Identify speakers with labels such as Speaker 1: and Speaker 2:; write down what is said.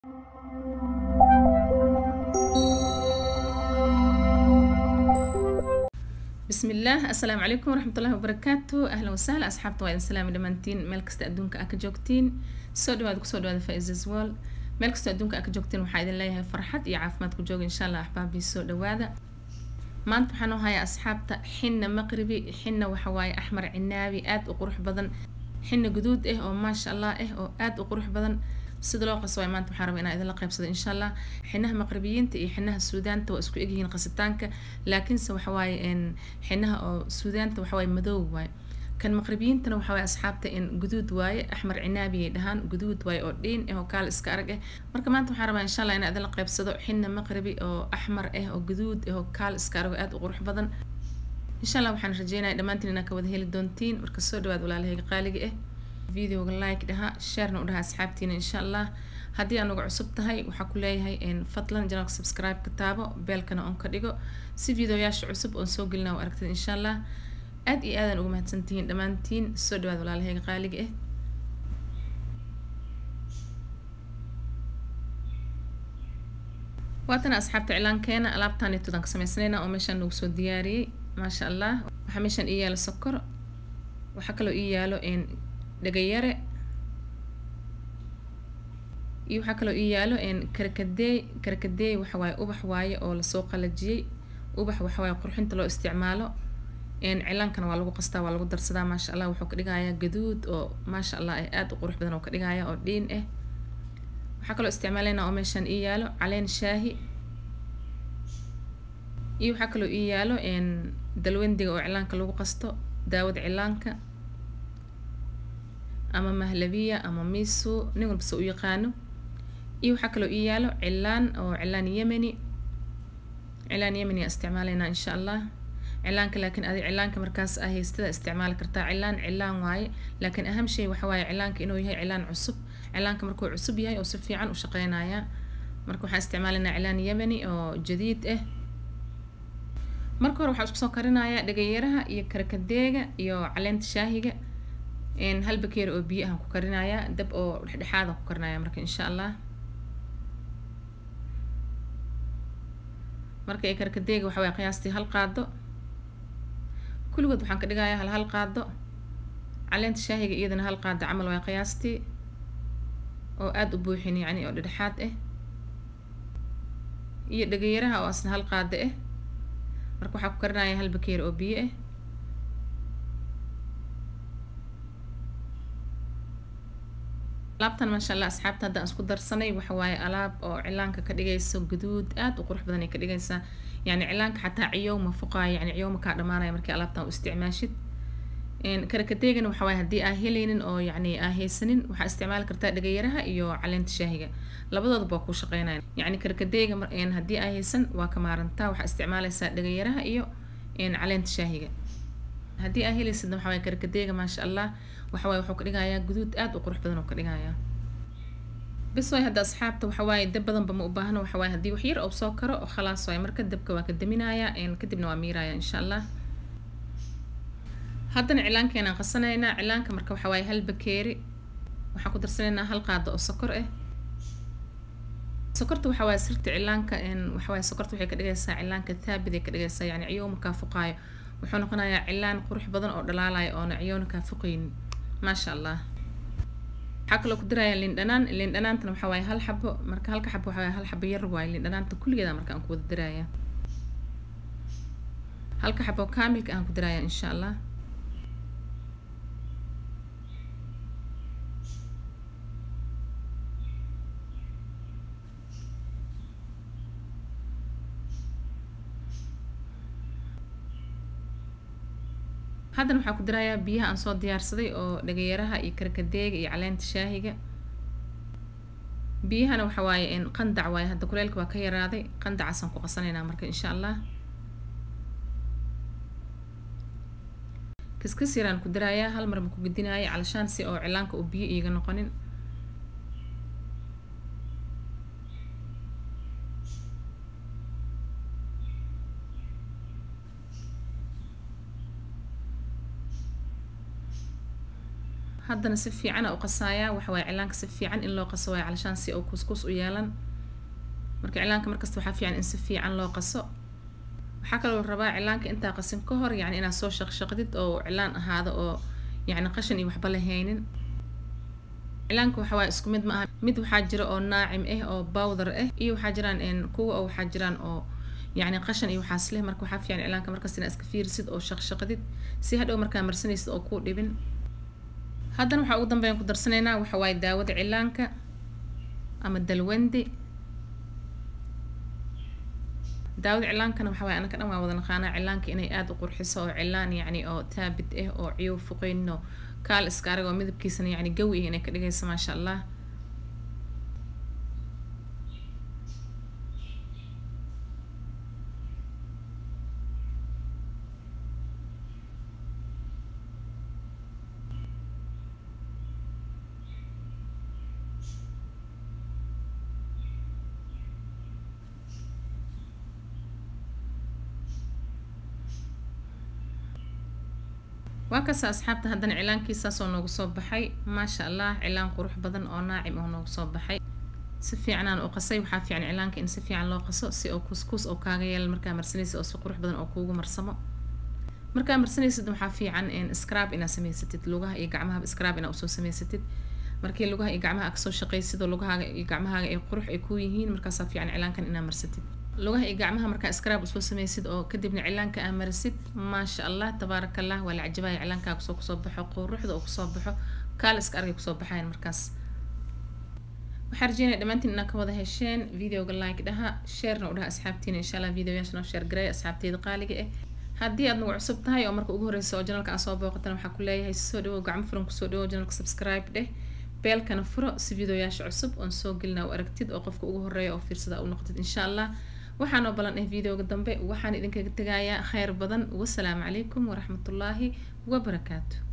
Speaker 1: بسم الله. السلام عليكم ورحمة الله وبركاته. أهلا وسهلا أصحابتي وإذن سلام دمانتين مeel kasta adduunka aa ka joogtiin soo dhawaad ku soo dhawaada Faiza's World meel kasta adduunka aa ka joogtiin waxaa idin leeyahay farxad iyo caafimaad ku jooga insha Allah axbaabii soo dhawaada maanta waxaan u hayaa asxaabta xinna maqribi xinna waxa waaye axmar cinaabi aad u qurux badan xinna guduud ah oo maasha Allah ah oo aad u qurux badan sida loo qaso maanta waxaan rabaa inaan idin la qaybsado insha Allah xinaha maqribiyiinta iyo xinaha suudaanta waa isku egyihiin qasitaanka laakiinse waxa waaye xinaha oo suudaanta waxa waaye madow waaye kan maqribiyiintana waxa waaye asxaabta guduud waaye axmar cinaabi ay dhahaan guduud waaye oo dhiin ah oo kaal iska arag ah marka maanta waxaan rabaa insha Allah inaan idin la qaybsado xinna maqribi oo axmar ah oo guduud ah oo kaal iska arag aad u qurux badan insha Allah waxaan rajeynayaa dhamaantiin inaad ka wada heli doontiin marka soo dhawaad walaalahayga qaaliga ah فيديو لايك دها شير نودها أصحابتنا إن شاء الله هدي أنا قعصبت هاي وحكولي هاي إن فضلا جناك سبسكرايب كتابه بالكنا أنكريجو سي فيديو ياش عصب ونسوق لنا وأركتن إن شاء الله أدي آذان وجمعة سنتين دمانتين سودوا ولا على هيك قالق إيه واتنا أصحابت إعلان كان ألعبتاني تدنك سميسنينا ومشان نوسو دياري ما شاء الله وحمشان إياه السكر وحكلو إياه إن dhagayare iyo waxa kale oo yaalo karkadeey waxa waaye ubax waaye oo la soo qalajiyay ubax waxa waaye qurxinta loo isticmaalo cilaankana waa lagu qastaa waa lagu darsadaa ma sha Allah wuxuu ka dhigayaa gaduud oo ma sha Allah ay aad u qurux badan oo ka dhigaya oo dhiin ah waxa kale oo isticmaalayna oo meeshan yaalo caleen shaahi iyo waxa kale oo yaalo dalwendiga oo cilaanka lagu qasto daawad cilaanka ama mahlabiya ama miso nin walba soo yaqaano iyo waxa kale oo yaalo cilaan yemeni isticmaalayna insha Allah cilaanka laakiin adi cilaanka markaas ah haystada isticmaal kartaa cilaan waaye laakiin aham shay waxa waaye cilaanka inuu yahay cilaan cusub cilaanka markuu cusub yahay oo si fiican u shaqeynaya marka waxaan isticmaalaynaa cilaan yemeni oo jadiid ah marka hore waxaan isku soo karinayaa dhagayaraha iyo karkadeega iyo caleenta shaahiga hal bakeer oo biyo ah ku karinaya dab oo dhexdhexaad ah ku karinaya marka insha Allah marka ay karkadeega waxa way qiyaastii hal qaado kulligood waxaan ka dhigayaa hal qaado caleenta shaahiga iyadana hal qaado camal way qiyaastii oo aad u buuxin yani oo dhexdhexaad ah iyo dhagayaraha oo asna hal qaado ah marka waxaan ku karinayaa hal bakeer oo biyo ah laabtan ma sha Allah asxaabta hadda isku darsanay waxa waaye alaab oo cilaanka ka dhigayso guduud aad u qurux badan ay ka dhigaysaa yani cilaanka xataa ciyooma fuqaaya yani ciyooma ka dhamaanaya markii alaabtan u isticmaashid karkadeegana waxa waaye hadii aa helaynin oo yani aa haysanin waxa isticmaali kartaa dhagayaraha iyo caleenta shaahiga labadoodba waa ku shaqeynayaan yani karkadeega hadii aa haysan waa ka maarantaa waxa isticmaalaysaa dhagayaraha iyo caleenta shaahiga hadii aa helaysid waxa waaye karkadeega ma sha Allah waxa waaye wuxuu ka dhigayaa guduud aad u qurux badan oo ka dhigayaa bas way hadda asxaabta waxa waaye dab badan ba ma u baahna waxa waaye hadii wax yar oo soo karo oo khalaas way marka dabka waa ka daminayaa kadibna waa miiraya insha Allah haddana cilaankeena qasanayna cilaanka marka waxa waaye hal bakeeri waxaan ku darsanaynaa hal qaado oo sokor ah sokorta waxa waaye sirta cilaanka waxa waaye sokorta waxay ka dhigaysaa cilaanka thaabid ay ka dhigaysaa yani ciyooma ka fuqaayo wuxuu noqonayaa cilaan qurux badan oo dhalaalaya oo ciyoona ka fuqayn ما شاء الله حكلو كدرايا لين دنانتنا waxa way hal xabo marka halka xabo waxa way hal xabo yar way lin danaanta kulligeeda marka aan ku wada diraaya halka xabo kaamilka aan ku diraaya insha Allah haddana waxaan ku dirayaa biyaha aan soo diyaarsaday oo dhagayaraha iyo karkadeega iyo caleenta shaahiga biyahana waxa waaye qandac waaye hadda kuleelka waa ka yaraaday qandacasaan ku qasanaynaa marka insha Allah kiskis yaraan ku dirayaa hal mar ma ku gudinaayo calashaan si oo cilaanka uu biyo iiga noqonin haddana si fiican u qasaaya waxa way cilaanka si fiican in loo qaso way calashaan si uu kuskus u yeelan marka cilaanka markasta waxa fiican in si fiican loo qaso waxa kale oo rabaa cilaanka inta qasin ka hor yani inaad soo shaqshaqdid oo cilaan ahaado oo yani qashan iyo waxba lahaynin cilaanka waxa way isku mid ma aha mid waxa jira oo naacim oo powder iyo waxa jiraan kuwa oo waxa jiraan oo يعني قشن iyo waxaas leh marka waxa fiican cilaanka markaas inaad iska fiirsid oo shaqshaqadid si hadhow markaa marsanaysid oo ku dhibin haddana waxa ugu dambeyn ku darsaneynaa waxa way daawada cilaanka ama dalwandi daawada cilaankana waxa way anaka dhan waa wada naqaanaa cilaanka inay aad u qurxiso oo cilaan yani oo taabid oo ciyo fuqeyno kaal iska arag oo midabkiisana yani gawi inay ka dhigayso ma sha Allah وكاس أصحابته هذن إعلان كيساس ونوق صوب بحي ما شاء الله إعلان قروح بدن أو ناعم ونوق صوب بحي سفي عنا أو قصي وحافي عن إعلان كإن سفي عن لو قصو سي أو كسكس أو كاغيال مركا مرسنيس أو سقروح بدن أو كوجو مرسمة مركا مرسنيس دم حافي عن إن سكراب إن سمي ستة لغة يجعمها بسكراب إن أوسو سمي ستة مركي اللغة يجعمها أكسو شقي سيدو لغة يجعمها قروح يكويهين مركا صافي عن إعلان كان إنها مرستة لغة يجعمها مركا اسكراب وسو سميسد أو كدبنا إعلان كأمرسد ما شاء الله تبارك الله ولا عجباي إعلان كاكسو كصبحه قروح ذو كصبحه كالس كأرجع كصبحين مركز وحرجينا دمانتي إنك وضع هالشين فيديو قال لايك ده شير نقولها أصحابتين إن شاء الله فيديو يشنا شير قري أصحابتي دقالق هدي أدنو عصبتها يوم مركو أجهر السو جنالك أصابه وقتنا محكولي هاي السودو وقعم فرن كسودو جنالك سبسكرايب ده بيل كان فرق سي فيديو ياش عصب ونسو قلنا وأركتد أوقفك أجهر أو في رصدا أو نقطة إن شاء الله waxaan oo balan video dambe waxaan idinkaga tagayaa khayr badan wa salaamu calaykum wa rahmatullaahi wa barakaatuh